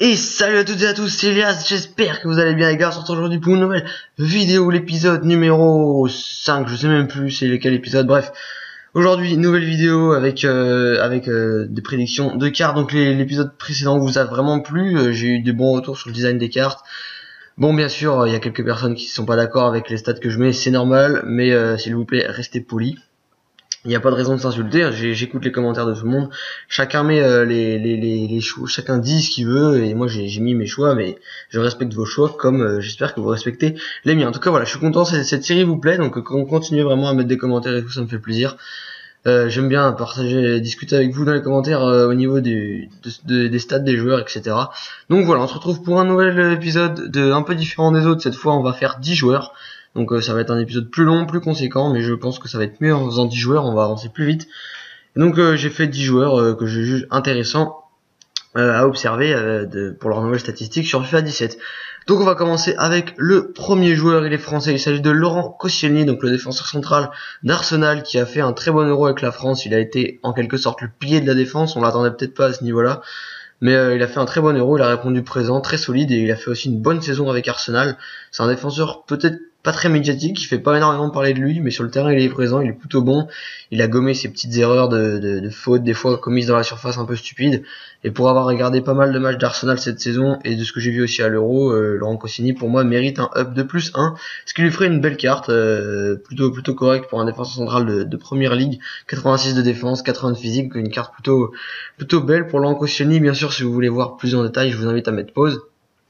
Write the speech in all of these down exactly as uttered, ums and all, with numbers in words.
Et salut à toutes et à tous, c'est Elias, j'espère que vous allez bien les gars. On se retrouve aujourd'hui pour une nouvelle vidéo, l'épisode numéro cinq, je sais même plus c'est lequel épisode, bref. Aujourd'hui, nouvelle vidéo avec euh, avec euh, des prédictions de cartes. Donc l'épisode précédent vous a vraiment plu, euh, j'ai eu des bons retours sur le design des cartes. Bon, bien sûr, il y a quelques personnes qui ne sont pas d'accord avec les stats que je mets, c'est normal, mais euh, s'il vous plaît, restez polis. Il n'y a pas de raison de s'insulter, j'écoute les commentaires de tout le monde, chacun met euh, les, les, les, les choix, chacun dit ce qu'il veut, et moi j'ai mis mes choix, mais je respecte vos choix comme euh, j'espère que vous respectez les miens. En tout cas voilà, je suis content, cette, cette série vous plaît, donc euh, continuez vraiment à mettre des commentaires et tout, ça me fait plaisir. Euh, J'aime bien partager, discuter avec vous dans les commentaires euh, au niveau du, de, de, des stats des joueurs, et cetera. Donc voilà, on se retrouve pour un nouvel épisode de, un peu différent des autres. Cette fois on va faire dix joueurs. Donc euh, ça va être un épisode plus long, plus conséquent, mais je pense que ça va être mieux en faisant dix joueurs, on va avancer plus vite. Et donc euh, j'ai fait dix joueurs euh, que je juge intéressants euh, à observer euh, de, pour leurs nouvelles statistiques sur FIFA dix-sept. Donc on va commencer avec le premier joueur, il est français, il s'agit de Laurent Koscielny, donc le défenseur central d'Arsenal qui a fait un très bon Euro avec la France. Il a été en quelque sorte le pilier de la défense, on l'attendait peut-être pas à ce niveau-là. Mais euh, il a fait un très bon Euro, il a répondu présent, très solide, et il a fait aussi une bonne saison avec Arsenal. C'est un défenseur peut-être pas très médiatique, il fait pas énormément parler de lui, mais sur le terrain il est présent, il est plutôt bon. Il a gommé ses petites erreurs de, de, de fautes, des fois commises dans la surface un peu stupides. Et pour avoir regardé pas mal de matchs d'Arsenal cette saison, et de ce que j'ai vu aussi à l'Euro, euh, Laurent Koscielny pour moi mérite un up de plus un, ce qui lui ferait une belle carte, euh, plutôt plutôt correct pour un défenseur central de, de première ligue. quatre-vingt-six de défense, quatre-vingts de physique, une carte plutôt plutôt belle pour Laurent Koscielny. Bien sûr, si vous voulez voir plus en détail, je vous invite à mettre pause.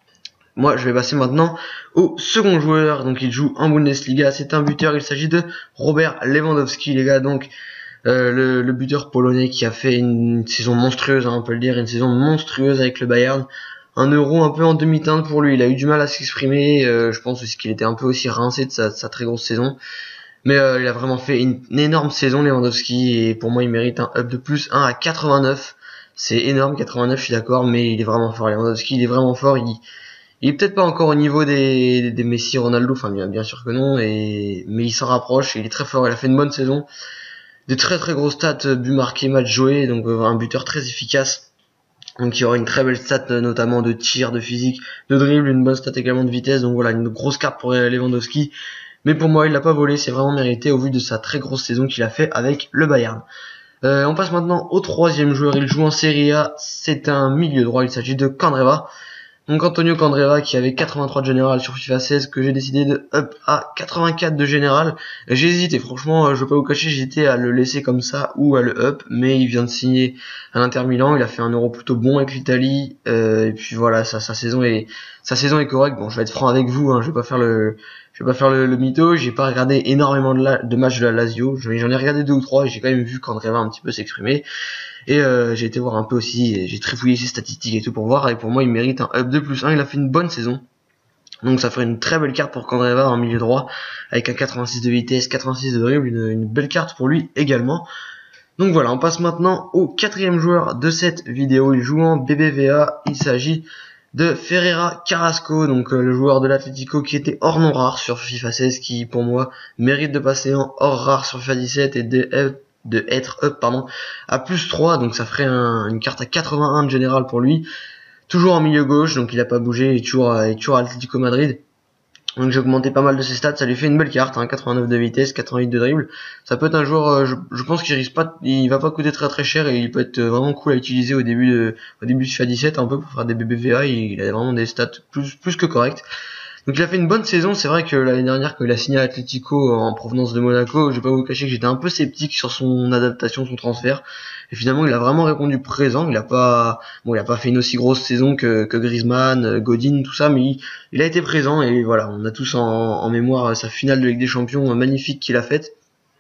Moi, je vais passer maintenant au second joueur. Donc, il joue en Bundesliga. C'est un buteur. Il s'agit de Robert Lewandowski, les gars. Donc, euh, le, le buteur polonais qui a fait une saison monstrueuse, hein, on peut le dire, une saison monstrueuse avec le Bayern. Un Euro un peu en demi-teinte pour lui. Il a eu du mal à s'exprimer. Euh, je pense aussi qu'il était un peu aussi rincé de sa, de sa très grosse saison. Mais euh, il a vraiment fait une, une énorme saison, Lewandowski. Et pour moi, il mérite un up de plus un à quatre-vingt-neuf. C'est énorme, quatre-vingt-neuf, je suis d'accord. Mais il est vraiment fort, Lewandowski. Il est vraiment fort. Il... Il est peut-être pas encore au niveau des, des Messi, Ronaldo, enfin bien, bien sûr que non, et, mais il s'en rapproche, et il est très fort, il a fait une bonne saison. De très très grosses stats, but marqué, match joué, donc un buteur très efficace. Donc il y aura une très belle stat notamment de tir, de physique, de dribble, une bonne stat également de vitesse, donc voilà, une grosse carte pour Lewandowski. Mais pour moi, il l'a pas volé, c'est vraiment mérité au vu de sa très grosse saison qu'il a fait avec le Bayern. Euh, on passe maintenant au troisième joueur, il joue en Serie A, c'est un milieu droit, il s'agit de Candreva. Donc Antonio Candreva qui avait quatre-vingt-trois de général sur FIFA seize, que j'ai décidé de up à quatre-vingt-quatre de général. J'ai hésité, franchement, je vais pas vous cacher, j'hésitais à le laisser comme ça ou à le up, mais il vient de signer à l'Inter Milan, il a fait un Euro plutôt bon avec l'Italie, euh, et puis voilà, sa, sa saison est sa saison est correcte. Bon, je vais être franc avec vous, hein, je vais pas faire le je vais pas faire le, le mytho, j'ai pas regardé énormément de, la, de matchs de la Lazio, j'en ai regardé deux ou trois et j'ai quand même vu Candreva un petit peu s'exprimer. Et euh, j'ai été voir un peu aussi, j'ai trifouillé ses statistiques et tout pour voir, et pour moi il mérite un up de plus un, il a fait une bonne saison. Donc ça ferait une très belle carte pour Candreva en milieu droit, avec un quatre-vingt-six de vitesse, quatre-vingt-six de dribble, une, une belle carte pour lui également. Donc voilà, on passe maintenant au quatrième joueur de cette vidéo, il joue en B B V A, il s'agit de Ferreira Carrasco, donc euh, le joueur de l'Atlético qui était hors non rare sur FIFA seize, qui pour moi mérite de passer en hors rare sur FIFA dix-sept et de de être up pardon à plus trois, donc ça ferait un, une carte à quatre-vingt-un de général pour lui, toujours en milieu gauche, donc il a pas bougé, il est toujours, il est toujours à Atlético Madrid. Donc j'ai augmenté pas mal de ses stats, ça lui fait une belle carte, hein, quatre-vingt-neuf de vitesse, quatre-vingt-huit de dribble. Ça peut être un joueur, euh, je, je pense qu'il risque pas, il va pas coûter très très cher et il peut être vraiment cool à utiliser au début de, au début de FIFA dix-sept, un peu pour faire des B B V A. Il, il a vraiment des stats plus plus que correctes. Donc il a fait une bonne saison. C'est vrai que l'année dernière, quand il a signé à Atlético en provenance de Monaco, je vais pas vous cacher que j'étais un peu sceptique sur son adaptation, son transfert. Et finalement, il a vraiment répondu présent. Il a pas, bon, il a pas fait une aussi grosse saison que, que Griezmann, Godin, tout ça, mais il, il a été présent. Et voilà, on a tous en, en mémoire sa finale de Ligue des Champions magnifique qu'il a faite.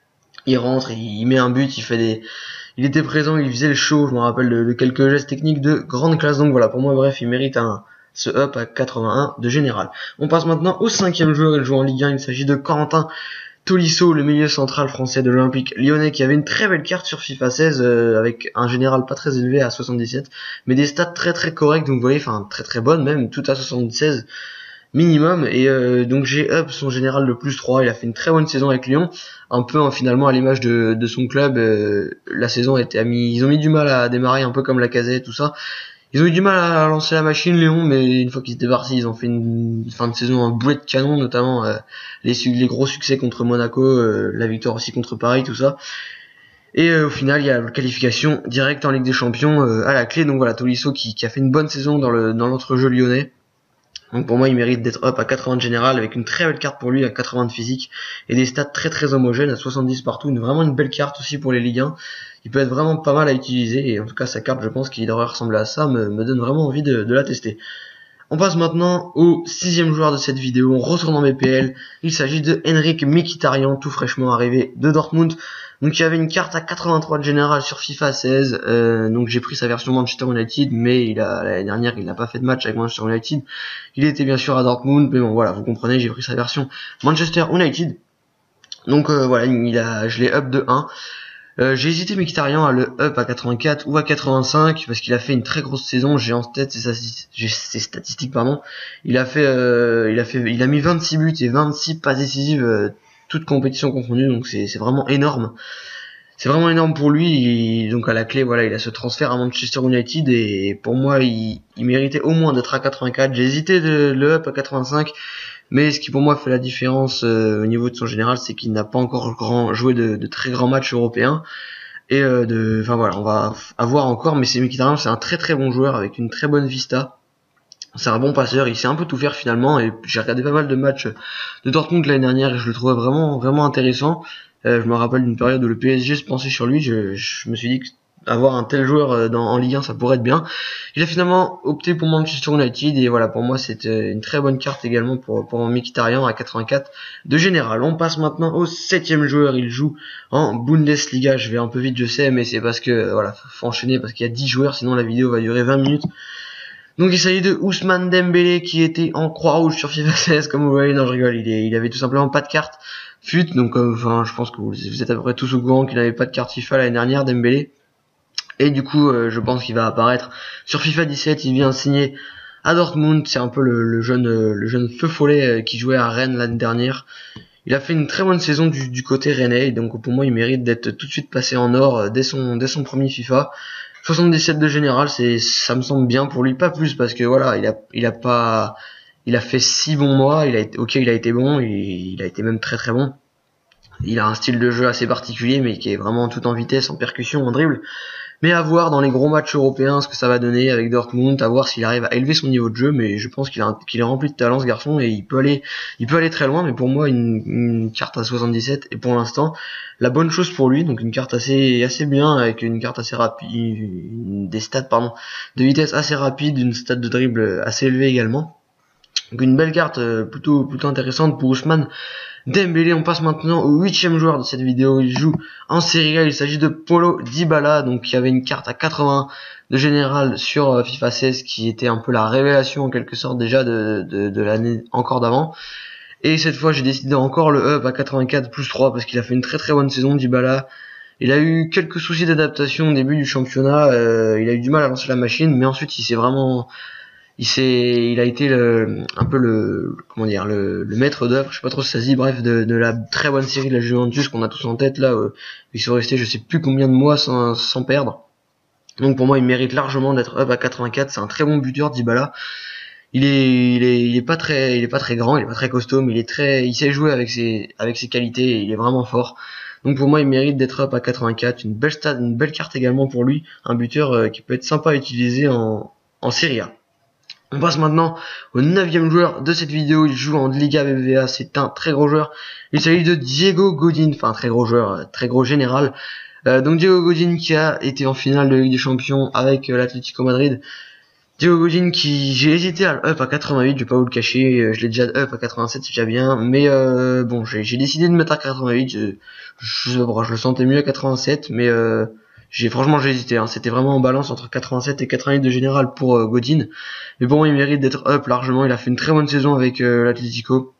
Il rentre, il, il met un but, il fait des, il était présent, il faisait le show. Je me rappelle de, de quelques gestes techniques de grande classe. Donc voilà, pour moi, bref, il mérite un ce up à quatre-vingt-un de général. On passe maintenant au cinquième joueur, il joue en Ligue un, il s'agit de Corentin Tolisso, le milieu central français de l'Olympique Lyonnais, qui avait une très belle carte sur FIFA seize, euh, avec un général pas très élevé à soixante-dix-sept, mais des stats très très correctes, donc vous voyez, enfin très très bonnes, même tout à soixante-seize minimum, et euh, donc j'ai up son général de plus trois, il a fait une très bonne saison avec Lyon, un peu hein, finalement à l'image de, de son club, euh, la saison était a mis, ils ont mis du mal à démarrer, un peu comme Lacazette, tout ça. Ils ont eu du mal à lancer la machine, Lyon, mais une fois qu'ils étaient partis, ils ont fait une fin de saison en boulet de canon, notamment euh, les, les gros succès contre Monaco, euh, la victoire aussi contre Paris, tout ça. Et euh, au final, il y a la qualification directe en Ligue des Champions euh, à la clé. Donc voilà, Tolisso qui, qui a fait une bonne saison dans le dans l'entrejeu lyonnais. Donc pour moi, il mérite d'être up à quatre-vingts de général, avec une très belle carte pour lui à quatre-vingts de physique et des stats très très homogènes à soixante-dix partout. Une, vraiment une belle carte aussi pour les Ligue un. Il peut être vraiment pas mal à utiliser et en tout cas sa carte, je pense qu'il devrait ressembler à ça, me, me donne vraiment envie de, de la tester. On passe maintenant au sixième joueur de cette vidéo. On retourne en B P L. Il s'agit de Henrik Mkhitaryan, tout fraîchement arrivé de Dortmund. Donc il y avait une carte à quatre-vingt-trois de général sur FIFA seize. Euh, donc j'ai pris sa version Manchester United, mais il a l'année dernière il n'a pas fait de match avec Manchester United. Il était bien sûr à Dortmund, mais bon voilà, vous comprenez, j'ai pris sa version Manchester United. Donc euh, voilà, il a, je l'ai up de un. Euh, j'ai hésité Mkhitaryan à le up à quatre-vingt-quatre ou à quatre-vingt-cinq parce qu'il a fait une très grosse saison. J'ai en tête ses, ses statistiques, pardon. Il a fait, euh, il a fait, il a mis vingt-six buts et vingt-six passes décisives, euh, toutes compétitions confondues. Donc c'est, c'est vraiment énorme. C'est vraiment énorme pour lui. Et donc à la clé, voilà, il a ce transfert à Manchester United et pour moi, il, il méritait au moins d'être à quatre-vingt-quatre. J'ai hésité de le up à quatre-vingt-cinq. Mais ce qui pour moi fait la différence euh, au niveau de son général, c'est qu'il n'a pas encore grand, joué de, de très grands matchs européens. Et euh, de, enfin voilà, on va avoir encore, mais c'est Mkhitaryan, c'est un très très bon joueur avec une très bonne vista. C'est un bon passeur, il sait un peu tout faire finalement. Et j'ai regardé pas mal de matchs de Dortmund l'année dernière et je le trouvais vraiment vraiment intéressant. Euh, je me rappelle d'une période où le P S G se pensait sur lui. Je, je me suis dit que avoir un tel joueur dans, en Ligue un, ça pourrait être bien. Il a finalement opté pour Manchester United et voilà, pour moi c'était une très bonne carte également pour, pour Mkhitaryan à quatre-vingt-quatre de général. On passe maintenant au septième joueur. Il joue en Bundesliga. Je vais un peu vite, je sais, mais c'est parce que voilà, faut enchaîner parce qu'il y a dix joueurs, sinon la vidéo va durer vingt minutes. Donc il s'agit de Ousmane Dembélé qui était en Croix-Rouge sur FIFA seize, comme vous voyez. Non, je rigole, il, est, il avait tout simplement pas de carte F U T, donc euh, enfin je pense que vous, vous êtes à peu près tous au courant qu'il n'avait pas de carte FIFA l'année dernière, Dembélé. Et du coup, euh, je pense qu'il va apparaître sur FIFA dix-sept. Il vient signer à Dortmund. C'est un peu le, le jeune, euh, le jeune feu follet euh, qui jouait à Rennes l'année dernière. Il a fait une très bonne saison du, du côté rennais. Donc pour moi, il mérite d'être tout de suite passé en or euh, dès son, dès son premier FIFA. soixante-dix-sept de général, c'est, ça me semble bien pour lui, pas plus parce que voilà, il a, il a pas, il a fait six bons mois. Il a été, ok, il a été bon. Il, il a été même très très bon. Il a un style de jeu assez particulier, mais qui est vraiment tout en vitesse, en percussion, en dribble. Mais à voir dans les gros matchs européens ce que ça va donner avec Dortmund, à voir s'il arrive à élever son niveau de jeu, mais je pense qu'il, a, qu'il est rempli de talent ce garçon et il peut aller, il peut aller très loin. Mais pour moi, une, une carte à soixante-dix-sept est pour l'instant la bonne chose pour lui. Donc une carte assez, assez bien avec une carte assez rapide, des stats pardon, de vitesse assez rapide, une stat de dribble assez élevée également. Donc une belle carte plutôt, plutôt intéressante pour Ousmane Dembélé. On passe maintenant au huitième joueur de cette vidéo. Il joue en Serie A. Il s'agit de Paulo Dybala, donc qui avait une carte à quatre-vingts de général sur FIFA seize, qui était un peu la révélation en quelque sorte déjà de, de, de l'année encore d'avant. Et cette fois, j'ai décidé encore le up à quatre-vingt-quatre plus trois parce qu'il a fait une très très bonne saison, Dybala. Il a eu quelques soucis d'adaptation au début du championnat. Euh, il a eu du mal à lancer la machine, mais ensuite il s'est vraiment Il s'est, il a été le, un peu le, comment dire, le, le maître d'œuvre, je sais pas trop si ça se dit, bref, de, de la très bonne série de la Juventus qu'on a tous en tête là. Euh, ils sont restés, je sais plus combien de mois sans, sans perdre. Donc pour moi, il mérite largement d'être up à quatre-vingt-quatre. C'est un très bon buteur, Dybala. Il est, il est, il est pas très, il est pas très grand, il est pas très costaud, mais il est très, il sait jouer avec ses, avec ses qualités et il est vraiment fort. Donc pour moi, il mérite d'être up à quatre-vingt-quatre. Une belle stade, une belle carte également pour lui, un buteur euh, qui peut être sympa à utiliser en, en Serie A. On passe maintenant au neuvième joueur de cette vidéo. Il joue en Liga B B V A. C'est un très gros joueur. Il s'agit de Diego Godin. Enfin, un très gros joueur, très gros général. Euh, donc Diego Godin qui a été en finale de Ligue des Champions avec euh, l'Atlético Madrid. Diego Godin qui, j'ai hésité à le up à quatre-vingt-huit, je vais pas vous le cacher. Je l'ai déjà up à quatre-vingt-sept, c'est déjà bien. Mais euh, bon, j'ai, j'ai décidé de mettre à quatre-vingt-huit. Je, je, je, je le sentais mieux à quatre-vingt-sept, mais... Euh, J'ai franchement j'ai hésité, hein. C'était vraiment en balance entre quatre-vingt-sept et quatre-vingt-huit de général pour euh, Godin. Mais bon, il mérite d'être up largement. Il a fait une très bonne saison avec euh, l'Atlético.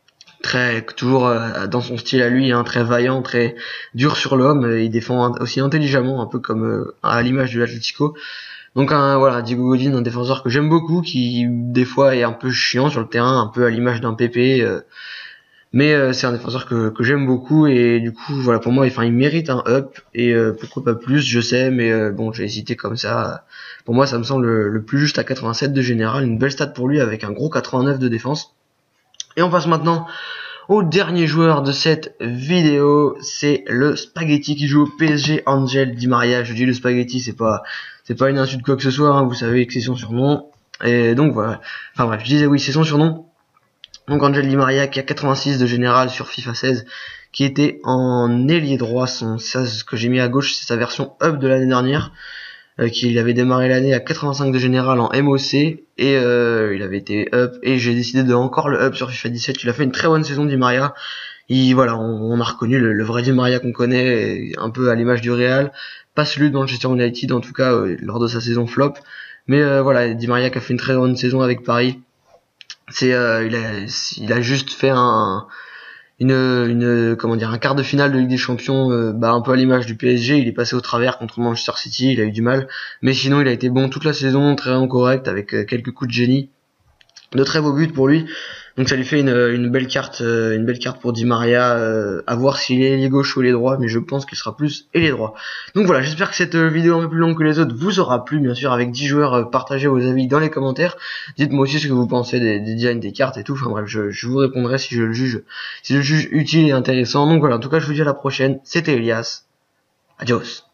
Très toujours euh, dans son style à lui, hein, très vaillant, très dur sur l'homme. Il défend aussi intelligemment, un peu comme euh, à l'image de l'Atlético. Donc un, voilà, Diego Godin, un défenseur que j'aime beaucoup, qui des fois est un peu chiant sur le terrain, un peu à l'image d'un Pépé. Euh, Mais euh, c'est un défenseur que, que j'aime beaucoup et du coup voilà pour moi enfin il mérite un up et euh, pourquoi pas plus je sais mais euh, bon j'ai hésité comme ça. Pour moi ça me semble le, le plus juste à quatre-vingt-sept de général, une belle stat pour lui avec un gros quatre-vingt-neuf de défense. Et on passe maintenant au dernier joueur de cette vidéo, c'est le Spaghetti qui joue au P S G, Angel Di Maria. Je dis le Spaghetti, c'est pas c'est pas une insulte quoi que ce soit, hein, vous savez que c'est son surnom. Et donc voilà. Enfin bref, je disais oui, c'est son surnom. Donc Angel Di Maria qui a quatre-vingt-six de général sur FIFA seize, qui était en ailier droit, son ça ce que j'ai mis à gauche, c'est sa version up de l'année dernière. Euh, qu'il avait démarré l'année à quatre-vingt-cinq de général en M O C et euh, il avait été up et j'ai décidé de encore le up sur FIFA dix-sept. Il a fait une très bonne saison Di Maria. Il, voilà, on, on a reconnu le, le vrai Di Maria qu'on connaît, un peu à l'image du Real, pas celui de Manchester United en tout cas euh, lors de sa saison flop. Mais euh, voilà, Di Maria qui a fait une très bonne saison avec Paris. C'est euh, il a il a juste fait un une, une comment dire un quart de finale de Ligue des Champions, euh, bah un peu à l'image du P S G. Il est passé au travers contre Manchester City, il a eu du mal, mais sinon il a été bon toute la saison, très bien correct avec euh, quelques coups de génie, de très beaux buts pour lui. Donc ça lui fait une, une belle carte, euh, une belle carte pour Di Maria, euh, à voir s'il est ailier gauche ou ailier droit, mais je pense qu'il sera plus ailier droit. Donc voilà, j'espère que cette vidéo un peu plus longue que les autres vous aura plu, bien sûr, avec dix joueurs. Euh, partagez vos avis dans les commentaires. Dites-moi aussi ce que vous pensez des, des designs des cartes et tout. Enfin bref, je, je vous répondrai si je le juge, si je le juge utile et intéressant. Donc voilà, en tout cas, je vous dis à la prochaine. C'était Elias. Adios.